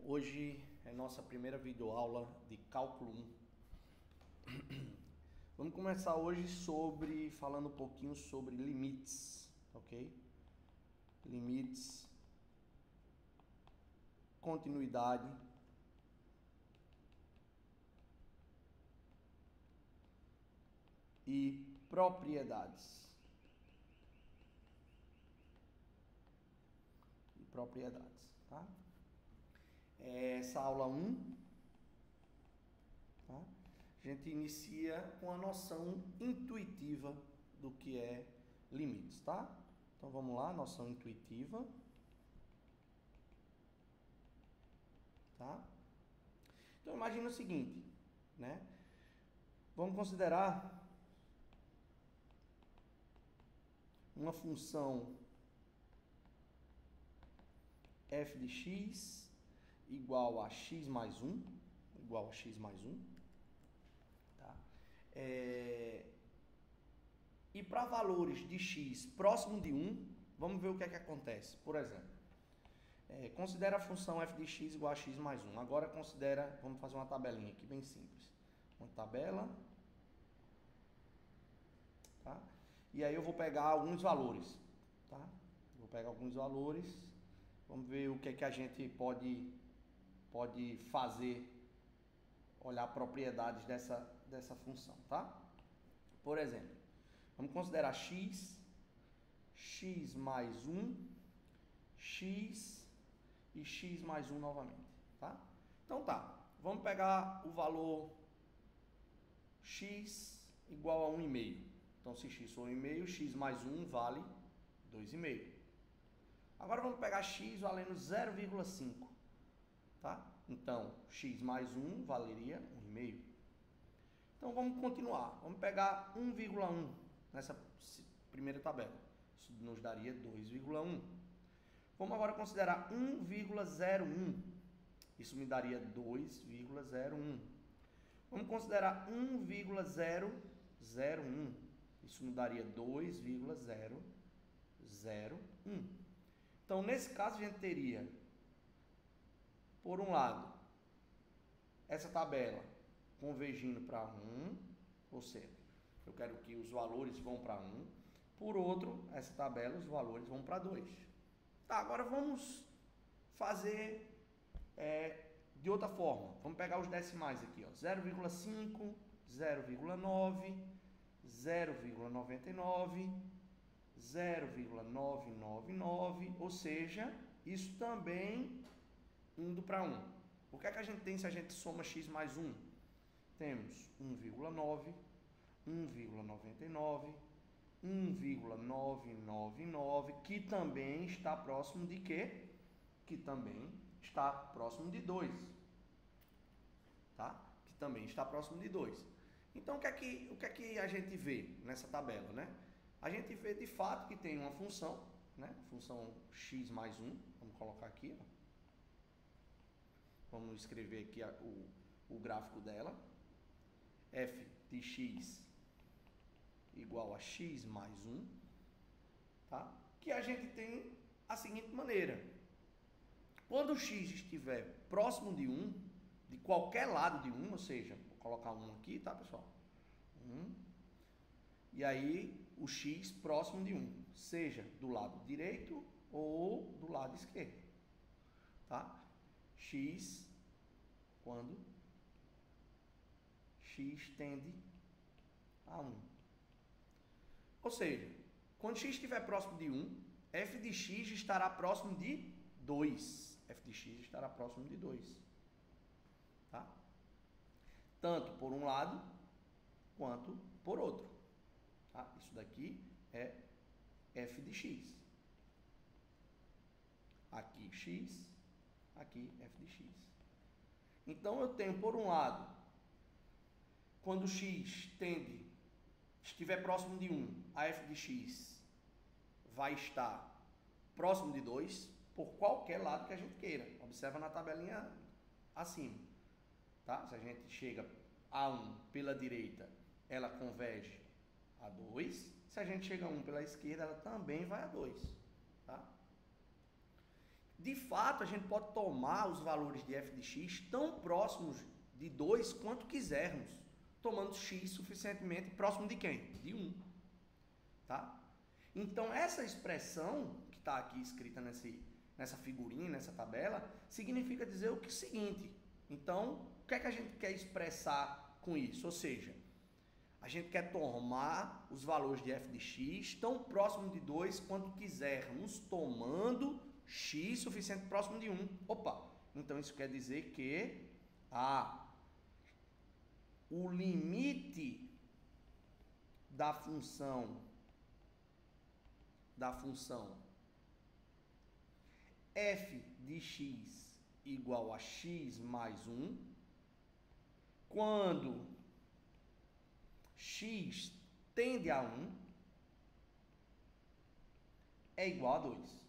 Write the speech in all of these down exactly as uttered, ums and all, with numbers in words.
Hoje é nossa primeira videoaula de cálculo um. Vamos começar hoje sobre falando um pouquinho sobre limites, ok? Limites, continuidade e propriedades. E propriedades, tá? Essa aula um, tá? A gente inicia com a noção intuitiva do que é limites, tá? Então vamos lá, noção intuitiva, tá? Então imagina o seguinte, né? Vamos considerar uma função f de x igual a x mais um, igual a x mais um, tá? É... E para valores de x próximo de um, vamos ver o que é que acontece. Por exemplo, é, considera a função f de x igual a x mais um. Agora considera, vamos fazer uma tabelinha aqui bem simples. Uma tabela, tá? E aí eu vou pegar alguns valores, tá? Vou pegar alguns valores, vamos ver o que é que a gente pode, pode fazer, olhar propriedades dessa, dessa função, tá? Por exemplo, vamos considerar x, x mais um, x e x mais um novamente, tá? Então tá, vamos pegar o valor x igual a um vírgula cinco. Então se x for um vírgula cinco, x mais um vale dois vírgula cinco. Agora vamos pegar x valendo zero vírgula cinco, tá? Então x mais um valeria um vírgula cinco. Então vamos continuar, vamos pegar um vírgula um nessa primeira tabela, isso nos daria dois vírgula um. Vamos agora considerar um vírgula zero um, isso me daria dois vírgula zero um. Vamos considerar um vírgula zero zero um, isso me daria dois vírgula zero zero um. Então nesse caso a gente teria, por um lado, essa tabela convergindo para um, ou seja, eu quero que os valores vão para um. Por outro, essa tabela, os valores vão para dois. Tá, agora vamos fazer é, de outra forma. Vamos pegar os decimais aqui, ó. zero vírgula cinco, zero vírgula nove, zero vírgula noventa e nove, zero vírgula novecentos e noventa e nove, ou seja, isso também indo para um. O que é que a gente tem se a gente soma x mais um? Temos um vírgula nove, um vírgula noventa e nove, um vírgula novecentos e noventa e nove, que também está próximo de quê? Que também está próximo de dois. Tá? Que também está próximo de dois. Então, o que é que, o que é que a gente vê nessa tabela, né? A gente vê de fato que tem uma função, né? Função x mais um, vamos colocar aqui, ó. Vamos escrever aqui a, o, o gráfico dela. F de x igual a x mais um, tá? Que a gente tem a seguinte maneira. Quando o x estiver próximo de um, de qualquer lado de um, ou seja, vou colocar um aqui, tá, pessoal? um. E aí o x próximo de um, seja do lado direito ou do lado esquerdo, tá? X quando x tende a um. Ou seja, quando x estiver próximo de um, f de x estará próximo de dois. F de x estará próximo de dois. Tá? Tanto por um lado, quanto por outro. Tá? Isso daqui é f de x. Aqui x, aqui f de x. Então eu tenho por um lado, quando x tende, estiver próximo de um, a f de x vai estar próximo de dois, por qualquer lado que a gente queira. Observa na tabelinha acima. Tá? Se a gente chega a um pela direita, ela converge a dois. Se a gente chega a um pela esquerda, ela também vai a dois. Tá? De fato, a gente pode tomar os valores de f de x tão próximos de dois quanto quisermos, tomando x suficientemente próximo de quem? De um. Tá? Então, essa expressão que está aqui escrita nesse, nessa figurinha, nessa tabela, significa dizer o que, seguinte. Então, o que é que a gente quer expressar com isso? Ou seja, a gente quer tomar os valores de f de x tão próximo de dois quanto quisermos, tomando x suficiente próximo de um. Opa! Então, isso quer dizer que a, o limite da função da função f de x igual a x mais um, quando x tende a um, é igual a dois.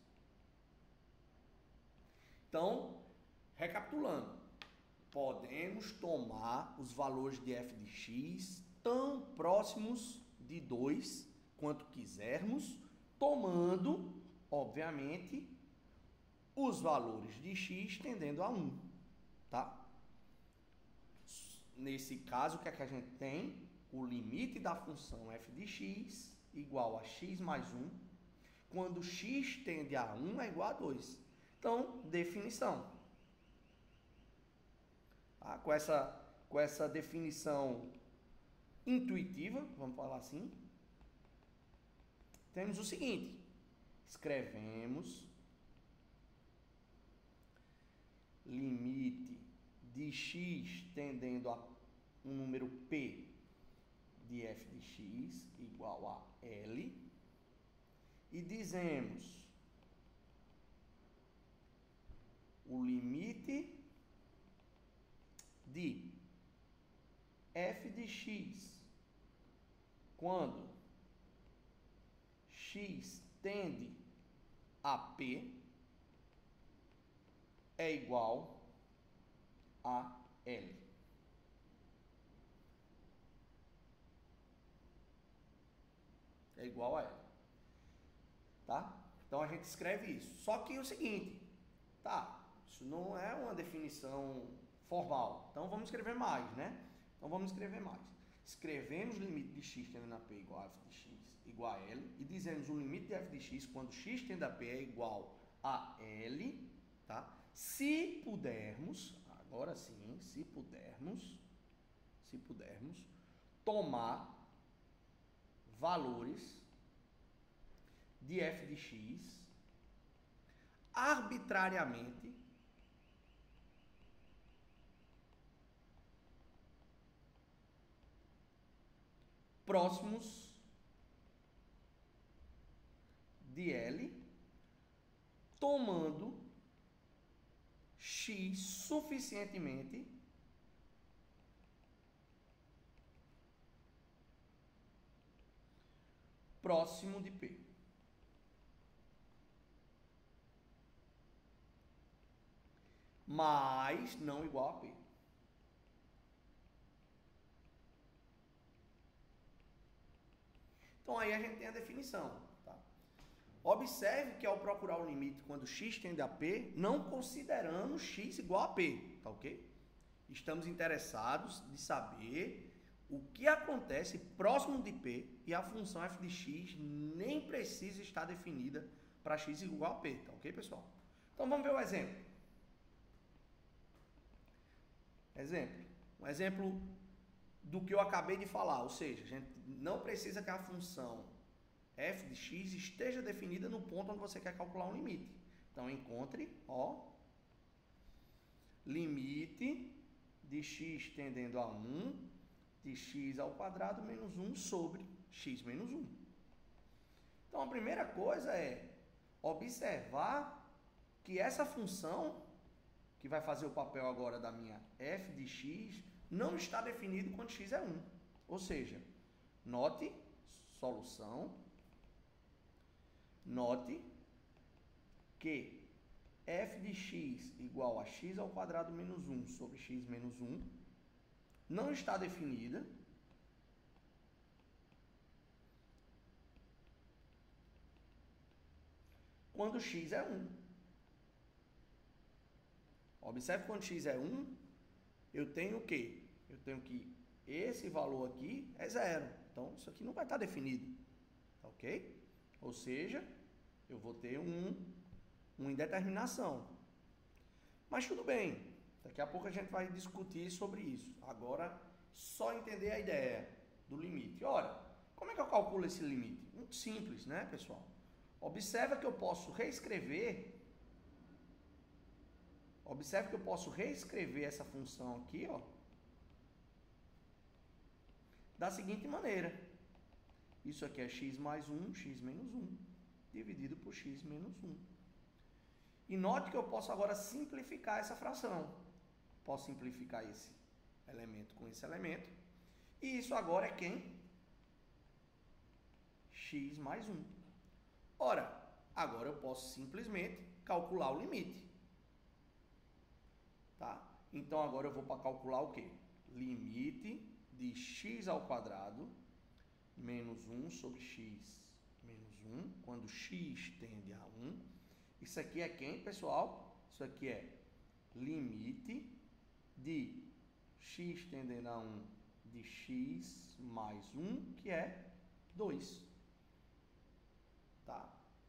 Então, recapitulando, podemos tomar os valores de f de x tão próximos de dois quanto quisermos, tomando, obviamente, os valores de x tendendo a um, tá? Nesse caso, o que é que a gente tem? O limite da função f de x igual a x mais um, quando x tende a um é igual a dois. Então, definição. Tá? Com essa, com essa definição intuitiva, vamos falar assim, temos o seguinte: escrevemos limite de x tendendo a um número p de f de x igual a L, e dizemos o limite de f de x quando x tende a p é igual a L. É igual a L. Tá? Então a gente escreve isso. Só que é o seguinte, tá? Isso não é uma definição formal. Então vamos escrever mais, né? Então vamos escrever mais. Escrevemos o limite de x tendendo a p igual a f de x igual a L, e dizemos o limite de f de x quando x tende a p é igual a L, tá? Se pudermos, agora sim, se pudermos, se pudermos, tomar valores de f de x arbitrariamente próximos de L, tomando x suficientemente próximo de P. Mas não igual a P. Então aí a gente tem a definição. Tá? Observe que ao procurar o limite quando x tende a P, não consideramos x igual a P, tá ok? Estamos interessados de saber o que acontece próximo de P e a função f de x nem precisa estar definida para x igual a P, tá ok, pessoal? Então vamos ver o exemplo. Exemplo. Um exemplo do que eu acabei de falar, ou seja, a gente não precisa que a função f de x esteja definida no ponto onde você quer calcular um limite. Então, encontre, ó, limite de x tendendo a um de x ao quadrado menos um sobre x menos um. Então, a primeira coisa é observar que essa função, que vai fazer o papel agora da minha f de x, não está definido quando x é um. Ou seja, note, solução, note que f de x igual a x ao quadrado menos um sobre x menos um não está definida quando x é um. Observe quando x é um, eu tenho o quê? Eu tenho que esse valor aqui é zero. Então, isso aqui não vai estar definido. Ok? Ou seja, eu vou ter um, uma indeterminação. Mas tudo bem. Daqui a pouco a gente vai discutir sobre isso. Agora, só entender a ideia do limite. Ora, como é que eu calculo esse limite? Muito simples, né, pessoal? Observa que eu posso reescrever... Observe que eu posso reescrever essa função aqui, ó, da seguinte maneira. Isso aqui é x mais um, x menos um, dividido por x menos um. E note que eu posso agora simplificar essa fração. Posso simplificar esse elemento com esse elemento. E isso agora é quem? X mais um. Ora, agora eu posso simplesmente calcular o limite. Tá? Então, agora eu vou para calcular o quê? Limite de x ao quadrado menos um sobre x menos um, quando x tende a um. Isso aqui é quem, pessoal? Isso aqui é limite de x tendendo a um de x mais um, que é dois. Tá?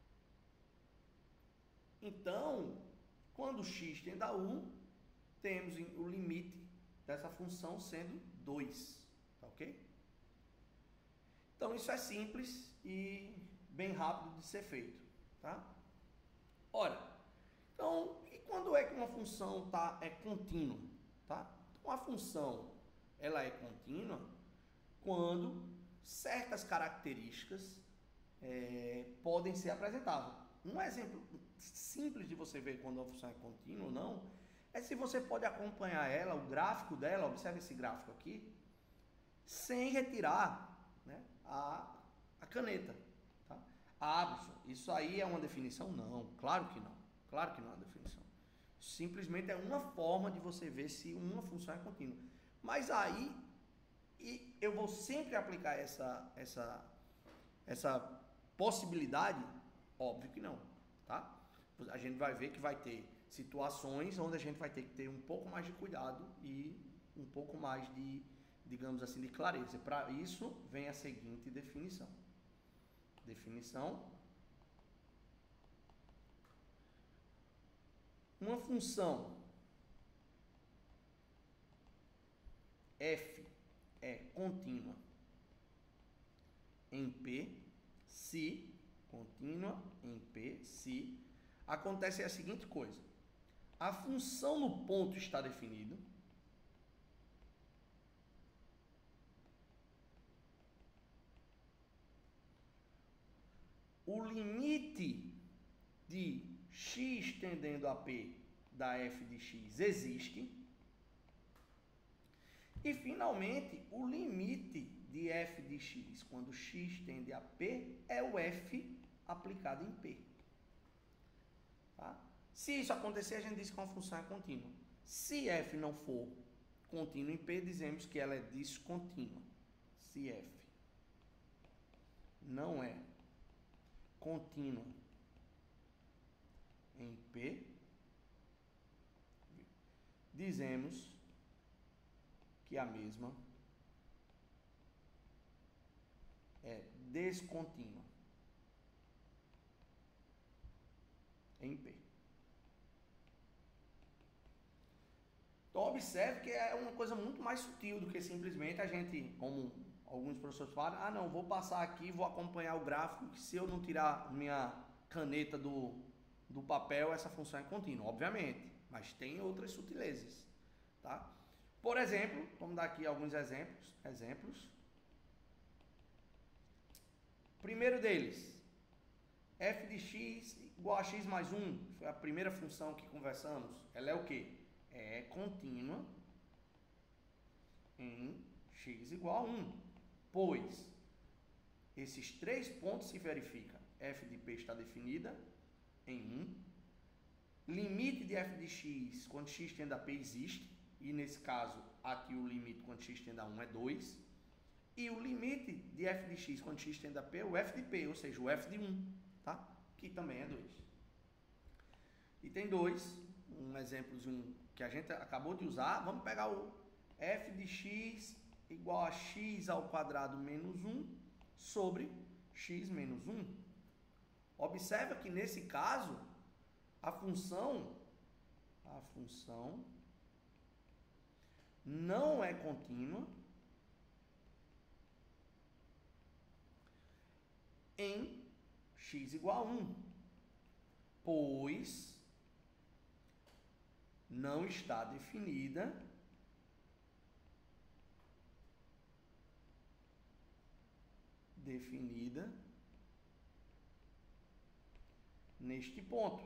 Então, quando x tende a um, temos o limite dessa função sendo dois, tá ok? Então, isso é simples e bem rápido de ser feito, tá? Ora, então, e quando é que uma função tá, é contínua, tá? Então, a função, ela é contínua quando certas características é, podem ser apresentadas. Um exemplo simples de você ver quando a função é contínua ou não, é se você pode acompanhar ela, o gráfico dela, observe esse gráfico aqui, sem retirar, né, a, a caneta. Tá? Abson, isso aí é uma definição? Não, claro que não. Claro que não é uma definição. Simplesmente é uma forma de você ver se uma função é contínua. Mas aí, e eu vou sempre aplicar essa, essa, essa possibilidade? Óbvio que não. Tá? A gente vai ver que vai ter situações onde a gente vai ter que ter um pouco mais de cuidado e um pouco mais de, digamos assim, de clareza. Para isso, vem a seguinte definição. Definição. Uma função f é contínua em P se, contínua em P se, acontece a seguinte coisa. A função no ponto está definida. O limite de x tendendo a P da f de x existe. E, finalmente, o limite de f de x quando x tende a P é o f aplicado em P. Tá? Se isso acontecer, a gente diz que uma função é contínua. Se f não for contínuo em P, dizemos que ela é descontínua. Se f não é contínua em P, dizemos que a mesma é descontínua em P. Então, observe que é uma coisa muito mais sutil do que simplesmente a gente, como alguns professores falam, ah, não, vou passar aqui, vou acompanhar o gráfico, que se eu não tirar minha caneta do, do papel, essa função é contínua, obviamente, mas tem outras sutilezas, tá? Por exemplo, vamos dar aqui alguns exemplos, exemplos. Primeiro deles, f de x igual a x mais um, foi a primeira função que conversamos, ela é o quê? É contínua em x igual a um, pois esses três pontos se verificam. F de P está definida em um, limite de f de x quando x tende a P existe, e nesse caso aqui o limite quando x tende a um é dois, e o limite de f de x quando x tende a P é o f de P, ou seja, o f de um, tá? Que também é dois. E tem dois, um exemplozinho que a gente acabou de usar. Vamos pegar o f de x igual a x ao quadrado menos um sobre x menos um. Observa que nesse caso, a função, a função não é contínua em x igual a um, pois não está definida definida neste ponto,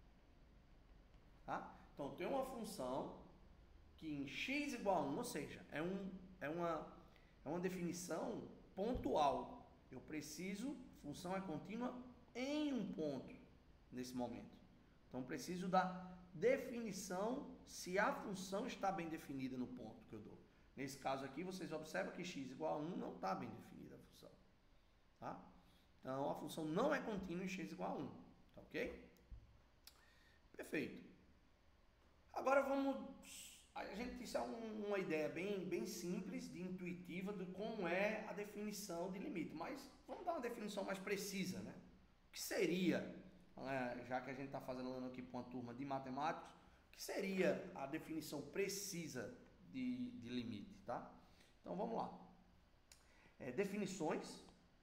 tá? Então, tem uma função que em x igual a um, ou seja, é, um, é, uma, é uma definição pontual. Eu preciso, a função é contínua em um ponto, nesse momento. Então, preciso da definição se a função está bem definida no ponto que eu dou. Nesse caso aqui, vocês observam que x igual a um não está bem definida a função. Tá? Então, a função não é contínua em x igual a um. Tá ok? Perfeito. Agora vamos... A gente, isso é um, uma ideia bem, bem simples, de intuitiva, de como é a definição de limite. Mas vamos dar uma definição mais precisa, né? O que seria, né, já que a gente está fazendo aqui para uma turma de matemáticos, o que seria a definição precisa de, de limite, tá? Então vamos lá. É, definições.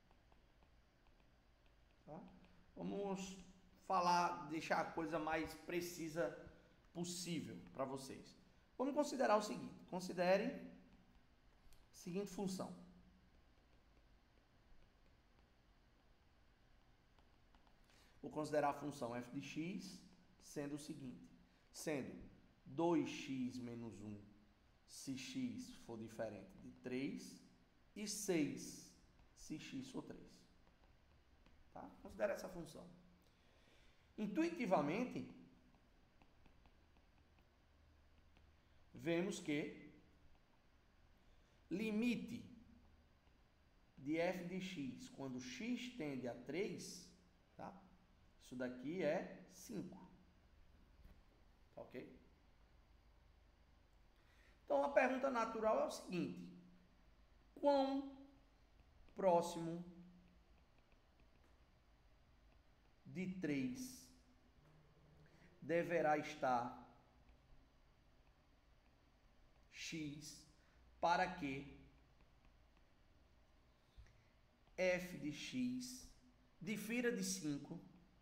Tá? Vamos falar, deixar a coisa mais precisa possível para vocês. Vamos considerar o seguinte, considere a seguinte função. Vou considerar a função f de x sendo o seguinte, sendo dois x menos um se x for diferente de três e seis se x for três. Tá? Considere essa função. Intuitivamente, vemos que limite de f de x quando x tende a três, tá? Isso daqui é cinco. Tá ok? Então, a pergunta natural é o seguinte: quão próximo de três deverá estar x para que f de x difira de cinco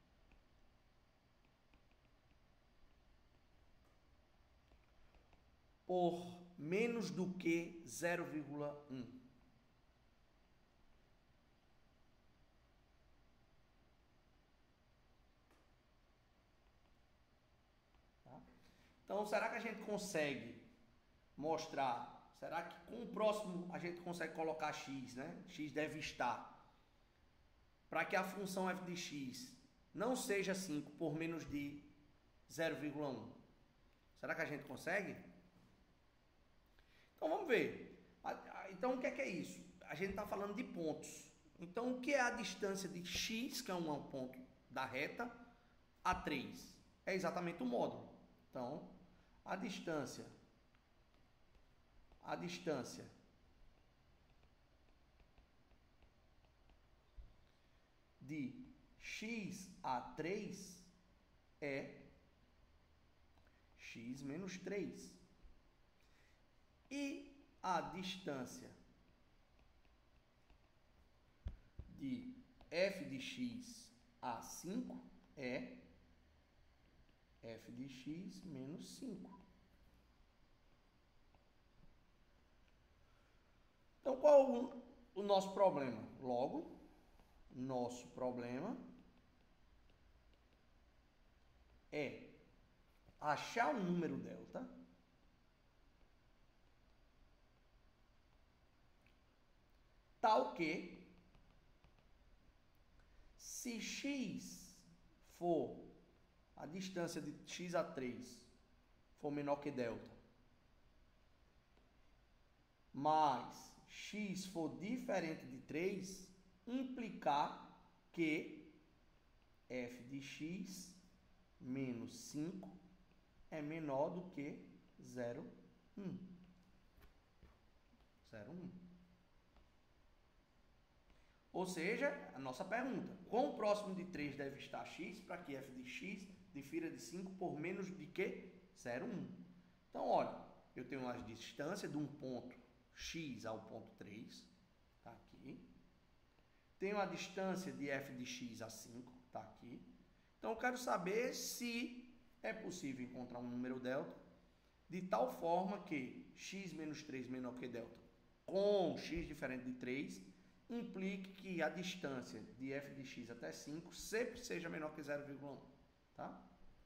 por menos do que zero vírgula um. Tá? Então, será que a gente consegue mostrar, será que com o próximo a gente consegue colocar x, né? X deve estar, para que a função f de x não seja cinco por menos de zero vírgula um. Será que a gente consegue? Então vamos ver. Então o que é que é isso? A gente está falando de pontos. Então o que é a distância de x, que é um ponto da reta, a três? É exatamente o módulo. Então a distância A distância de x a três é x menos três. E a distância de f de x a cinco é f de x menos cinco. Então, qual o, o nosso problema? Logo, nosso problema é achar um número delta tal que, se x for, a distância de x a três for menor que delta, mas x for diferente de três, implicar que f de x menos cinco é menor do que zero vírgula um. zero vírgula um. Ou seja, a nossa pergunta, quão próximo de três deve estar x para que f de x difira de cinco por menos de que? zero vírgula um. Então, olha, eu tenho a distância de um ponto x ao ponto três, tá aqui. Tenho a distância de f de x a cinco, tá aqui. Então, eu quero saber se é possível encontrar um número delta de tal forma que x menos três menor que delta com x diferente de três implique que a distância de f de x até cinco sempre seja menor que zero vírgula um, tá?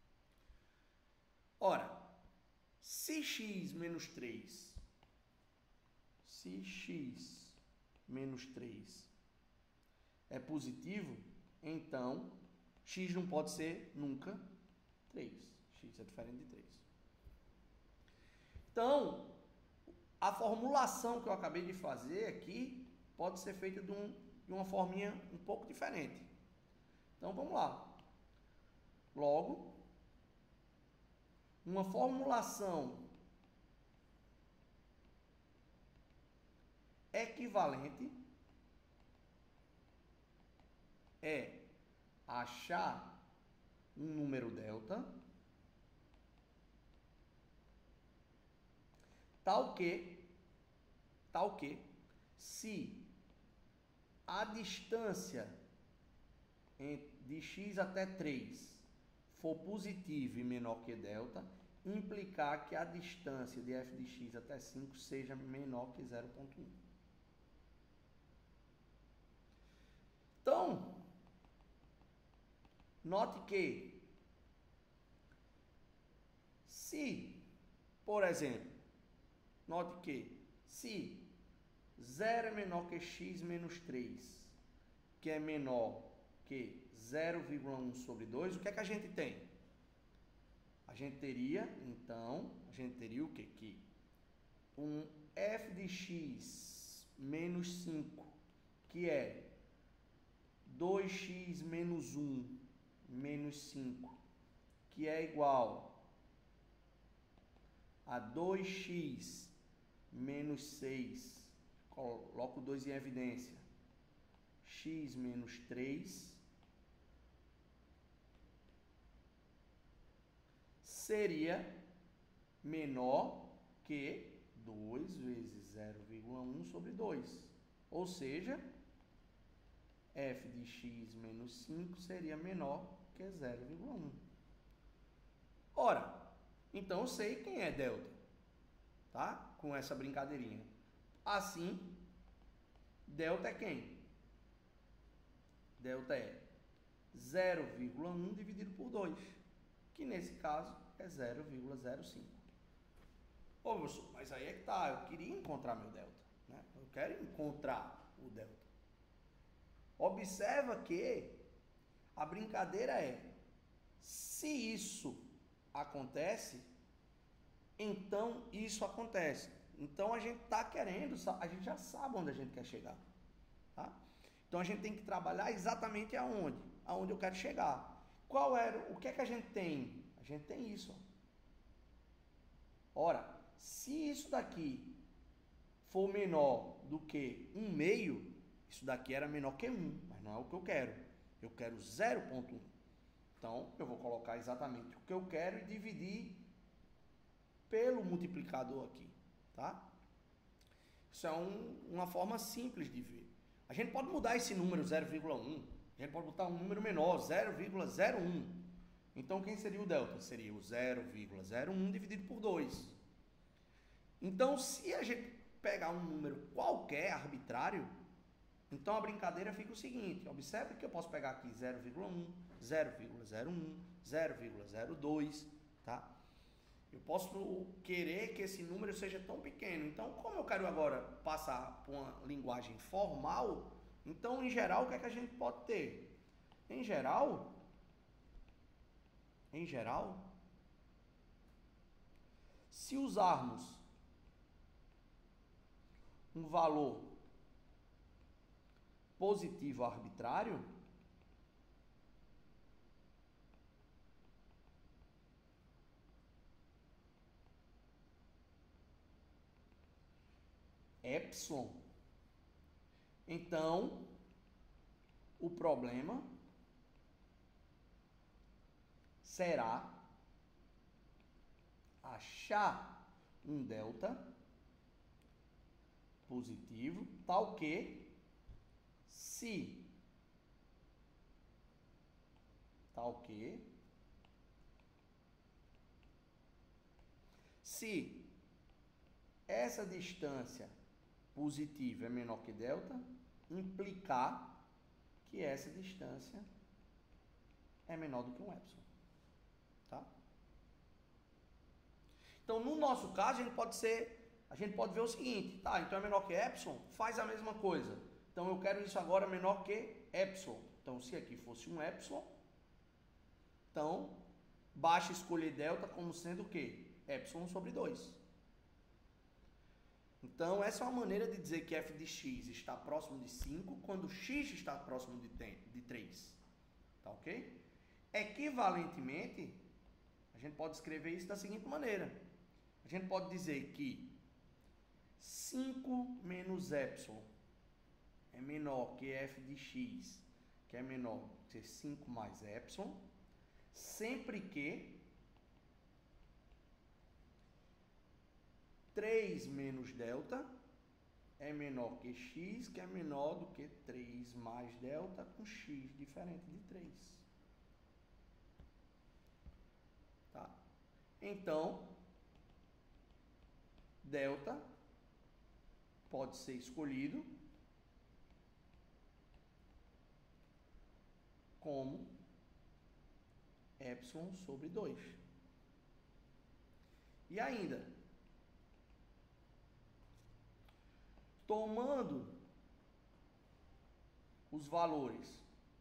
Ora, se x menos três, se x menos três é positivo, então x não pode ser nunca três. X é diferente de três. Então, a formulação que eu acabei de fazer aqui pode ser feita de, um, de uma forminha um pouco diferente. Então, vamos lá. Logo, uma formulação equivalente é achar um número delta tal que, tal que, se a distância de x até três for positiva e menor que delta, implicar que a distância de f de x até cinco seja menor que zero vírgula um. Então, note que se, por exemplo, note que se zero é menor que x menos três, que é menor que zero vírgula um sobre dois, o que é que a gente tem? A gente teria, então, a gente teria o quê? Que um f de x menos cinco, que é dois x menos um menos cinco, que é igual a dois x menos seis, coloco dois em evidência, x menos três, seria menor que dois vezes zero vírgula um sobre dois. Ou seja, f de x menos cinco seria menor que zero vírgula um. Ora, então eu sei quem é delta, tá? Com essa brincadeirinha. Assim, delta é quem? Delta é zero vírgula um dividido por dois, que nesse caso é zero vírgula zero cinco. Ô, professor, mas aí é que tá, eu queria encontrar meu delta, né? Eu quero encontrar o delta. Observa que a brincadeira é, se isso acontece, então isso acontece. Então a gente está querendo, a gente já sabe onde a gente quer chegar, tá? Então a gente tem que trabalhar exatamente aonde, aonde eu quero chegar. Qual era, o que é que a gente tem? A gente tem isso, ó. Ora, se isso daqui for menor do que um meio, isso daqui era menor que um, mas não é o que eu quero. Eu quero zero vírgula um. Então, eu vou colocar exatamente o que eu quero e dividir pelo multiplicador aqui, tá? Isso é um, uma forma simples de ver. A gente pode mudar esse número zero vírgula um, a gente pode botar um número menor, zero vírgula zero um. Então, quem seria o delta? Seria o zero vírgula zero um dividido por dois. Então, se a gente pegar um número qualquer, arbitrário, então a brincadeira fica o seguinte, observe que eu posso pegar aqui zero vírgula um, zero vírgula zero um, zero vírgula zero dois, tá? Eu posso querer que esse número seja tão pequeno. Então, como eu quero agora passar por uma linguagem formal, então, em geral, o que é que a gente pode ter? Em geral, em geral, se usarmos um valor positivo arbitrário, epsilon, então o problema será achar um delta positivo, tal que se tal que se essa distância positiva é menor que delta, implicar que essa distância é menor do que um epsilon, tá? Então, no nosso caso, a gente pode ser, a gente pode ver o seguinte, tá? Então é menor que epsilon, faz a mesma coisa. Então eu quero isso agora menor que epsilon. Então, se aqui fosse um epsilon, então basta escolher delta como sendo o quê? Epsilon sobre dois. Então, essa é uma maneira de dizer que f de x está próximo de cinco quando x está próximo de três. Tá ok? Equivalentemente, a gente pode escrever isso da seguinte maneira. A gente pode dizer que cinco menos epsilon é menor que f de x, que é menor que cinco mais epsilon, sempre que três menos delta é menor que x, que é menor do que três mais delta com x diferente de três. Tá? Então, delta pode ser escolhido como epsilon sobre dois. E ainda, tomando os valores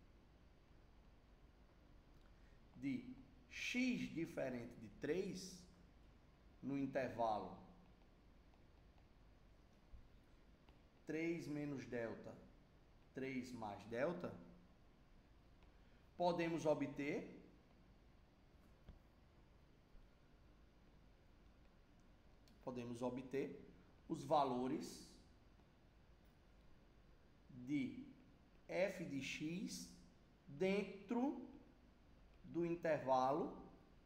de x diferente de três no intervalo três menos delta, três mais delta, podemos obter podemos obter os valores de f de x dentro do intervalo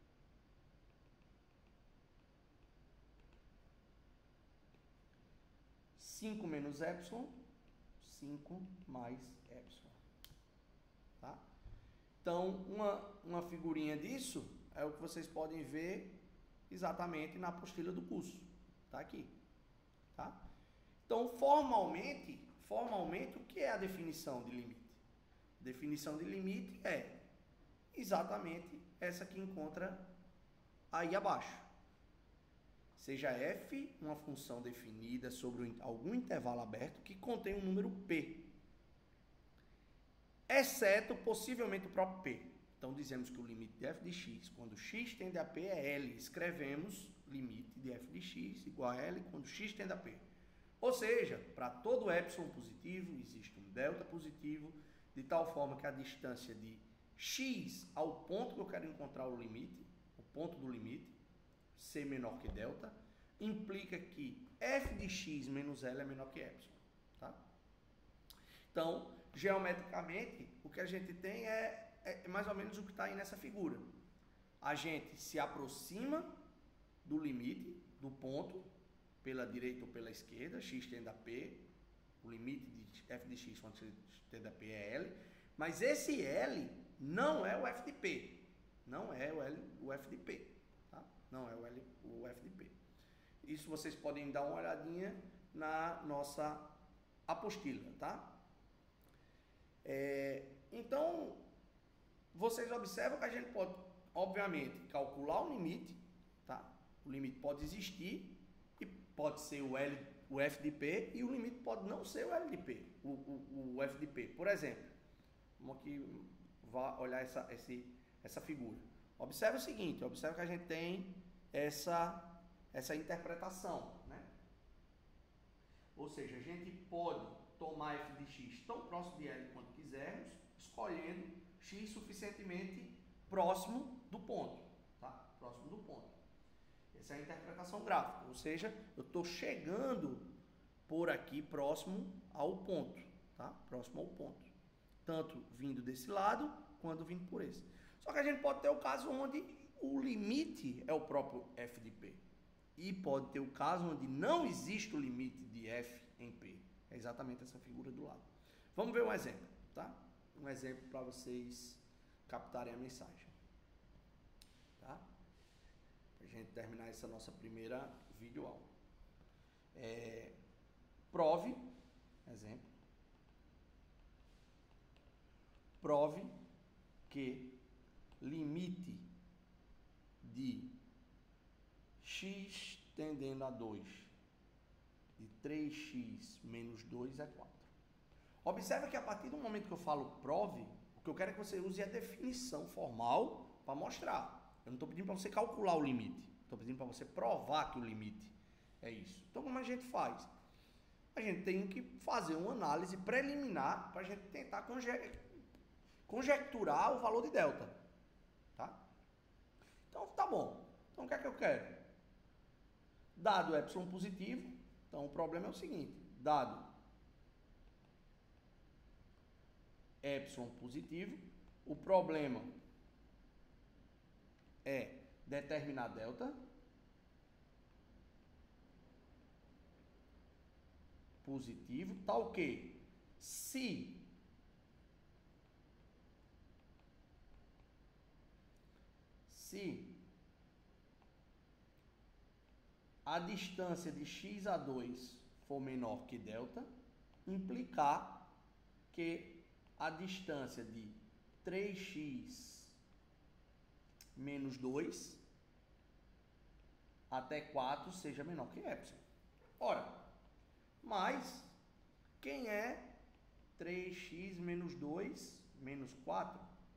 cinco menos epsilon, cinco mais epsilon. Tá? Então, uma, uma figurinha disso é o que vocês podem ver exatamente na apostila do curso. Tá aqui. Tá? Então, formalmente, formalmente, o que é a definição de limite? Definição de limite é exatamente essa que encontra aí abaixo. Seja f uma função definida sobre algum intervalo aberto que contém um número p, exceto possivelmente o próprio p. Então, dizemos que o limite de f de x, quando x tende a p, é L. Escrevemos limite de f de x igual a L quando x tende a p. Ou seja, para todo epsilon positivo, existe um delta positivo, de tal forma que a distância de x ao ponto que eu quero encontrar o limite, o ponto do limite, C menor que delta, implica que f de x menos L é menor que epsilon. Tá? Então, geometricamente, o que a gente tem é, é mais ou menos o que está aí nessa figura. A gente se aproxima do limite, do ponto, pela direita ou pela esquerda, x tende a p, o limite de f de x quando x tende a p é L, mas esse L não é o f de p, não é o, L, o f de p, tá? Não é o, L, o f de p. Isso vocês podem dar uma olhadinha na nossa apostila, tá? É, então, vocês observam que a gente pode, obviamente, calcular o limite, tá? O limite pode existir e pode ser o, L, o f de p e o limite pode não ser o L de p, o, o, o f de p. Por exemplo, vamos aqui vá olhar essa, esse, essa figura. Observe o seguinte, observe que a gente tem essa, essa interpretação, né? Ou seja, a gente pode tomar f de x tão próximo de L quanto quisermos, escolhendo x suficientemente próximo do ponto, tá? Próximo do ponto. Essa é a interpretação gráfica, ou seja, eu estou chegando por aqui próximo ao ponto, tá? Próximo ao ponto. Tanto vindo desse lado, quanto vindo por esse. Só que a gente pode ter o caso onde o limite é o próprio f de P. E pode ter o caso onde não existe o limite de f em P. É exatamente essa figura do lado. Vamos ver um exemplo, tá? Um exemplo para vocês captarem a mensagem. Tá? Para a gente terminar essa nossa primeira videoaula. É, prove, exemplo, prove que limite de x tendendo a dois de três x menos dois é quatro. Observe que a partir do momento que eu falo prove, o que eu quero é que você use a definição formal para mostrar. Eu não estou pedindo para você calcular o limite, estou pedindo para você provar que o limite é isso. Então, como a gente faz? A gente tem que fazer uma análise preliminar para a gente tentar conje- conjecturar o valor de delta. Tá? Então, tá bom. Então, o que é que eu quero? Dado epsilon positivo, então o problema é o seguinte, dado epsilon positivo, o problema é determinar delta positivo, tal que se se a distância de x a dois for menor que delta, implicar que a distância de três x menos dois até quatro seja menor que epsilon. Ora, mas quem é três x menos dois menos quatro?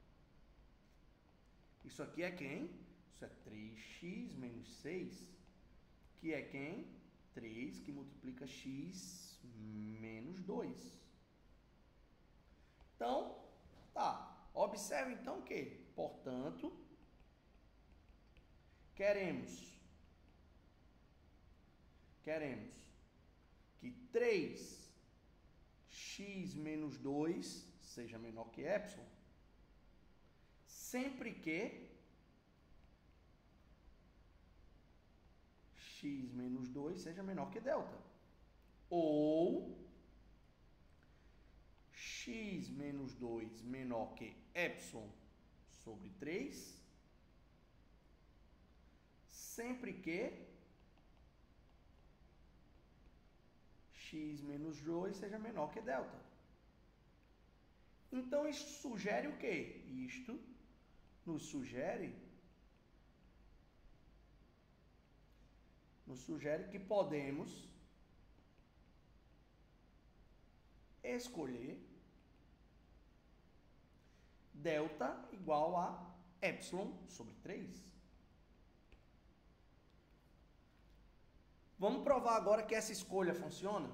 Isso aqui é quem? Isso é três x menos seis, que é quem? três que multiplica x menos dois. Então, tá. Observe então que, portanto, queremos, queremos que três x menos dois seja menor que epsilon, sempre que x menos dois seja menor que delta. Ou x menos dois menor que epsilon sobre três, sempre que x menos dois seja menor que delta. Então, isso sugere o quê? Isto nos sugere, nos sugere que podemos escolher delta igual a epsilon sobre três. Vamos provar agora que essa escolha funciona?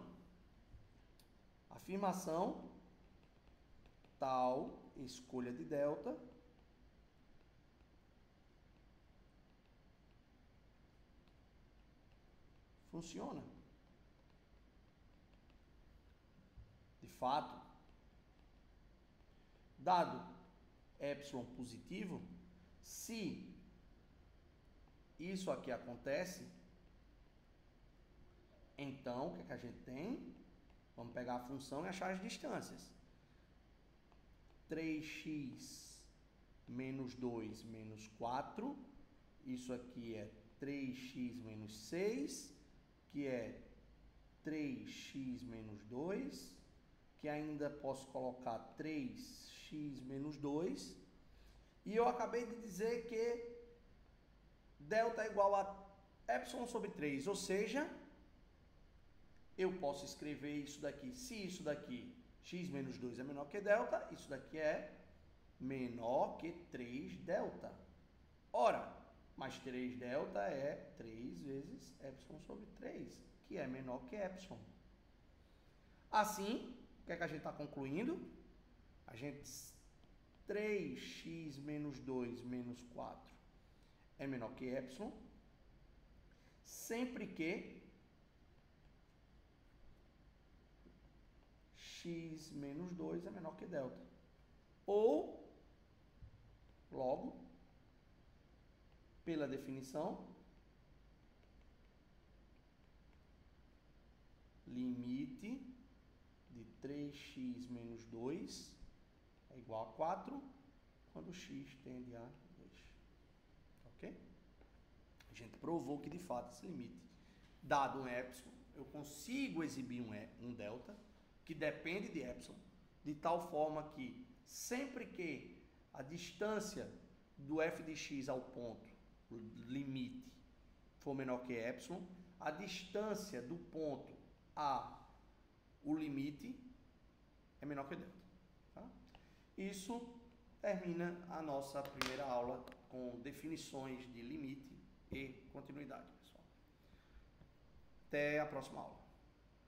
Afirmação tal escolha de delta funciona. De fato, dado epsilon positivo, se isso aqui acontece, então, o que, é que a gente tem? Vamos pegar a função e achar as distâncias. três x menos dois menos quatro, isso aqui é três x menos seis, que é três x menos dois, que ainda posso colocar três x menos dois, e eu acabei de dizer que delta é igual a epsilon sobre três, ou seja, eu posso escrever isso daqui, se isso daqui, x menos dois é menor que delta, isso daqui é menor que três delta. Ora, mas três delta é três vezes epsilon sobre três, que é menor que epsilon. Assim, o que é que a gente está concluindo? A gente, três x menos dois menos quatro é menor que epsilon, sempre que x menos dois é menor que delta. Ou, logo, pela definição, limite de três x menos dois é igual a quatro quando x tende a dois. Ok? A gente provou que, de fato, esse limite, dado um epsilon, eu consigo exibir um, e, um delta que depende de epsilon, de tal forma que, sempre que a distância do f de x ao ponto, o limite, for menor que epsilon, a distância do ponto a o limite é menor que delta. Tá? Isso termina a nossa primeira aula com definições de limite e continuidade, pessoal. Até a próxima aula.